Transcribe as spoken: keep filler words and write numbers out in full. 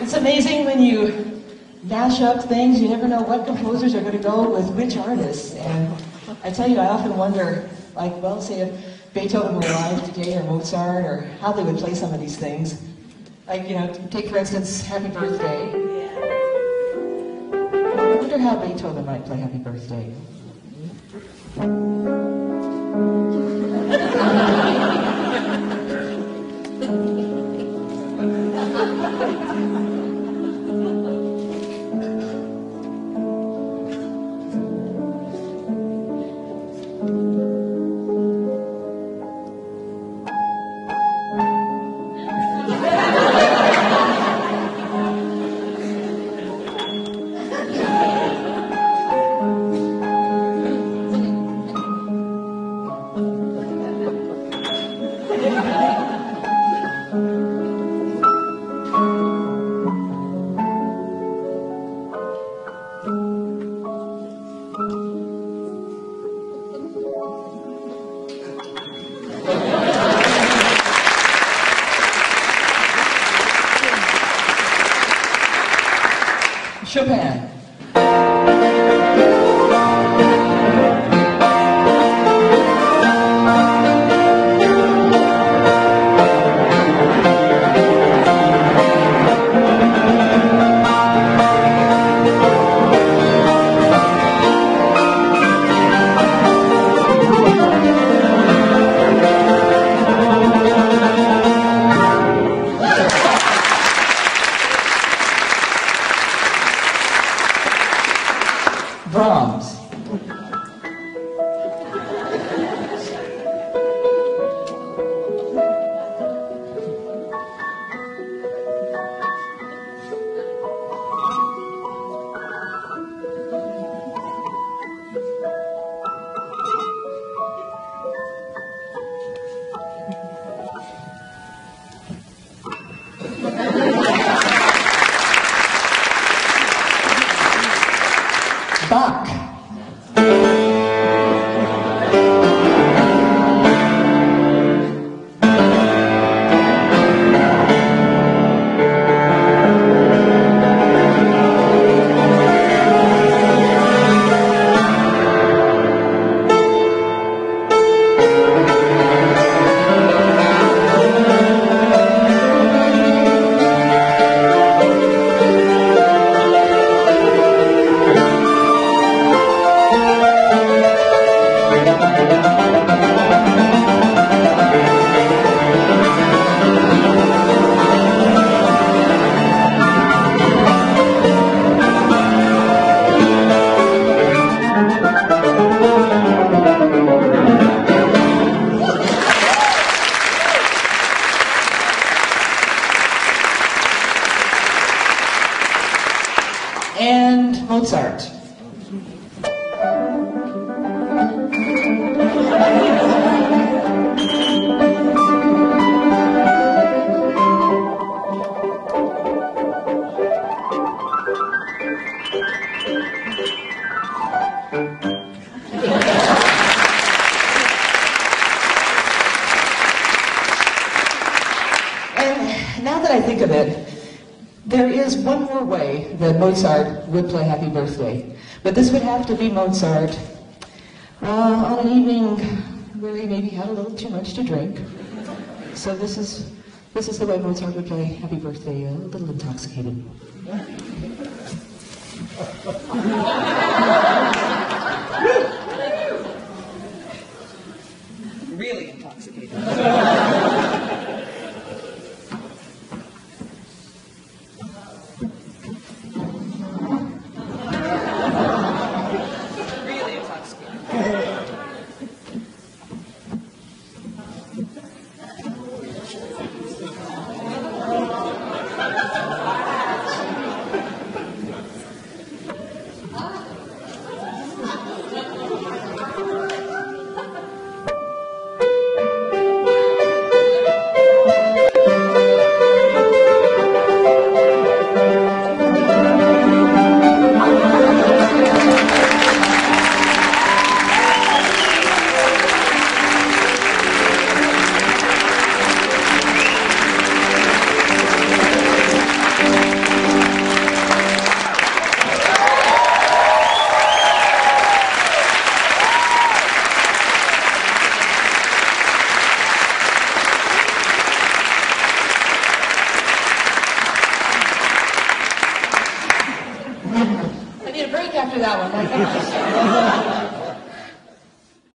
It's amazing when you mash up things, you never know what composers are going to go with which artists. And I tell you, I often wonder, like, well, say if Beethoven were alive today, or Mozart, or how they would play some of these things. Like, you know, take for instance, Happy Birthday. I wonder how Beethoven might play Happy Birthday. Chopin. Brahms. Bach. And Mozart. And now that I think of it, there is one more way that Mozart would play Happy Birthday, but this would have to be Mozart uh, on an evening where he maybe had a little too much to drink. So this is this is the way Mozart would play Happy Birthday, a little intoxicated. Really intoxicated. I need a break after that one. My gosh.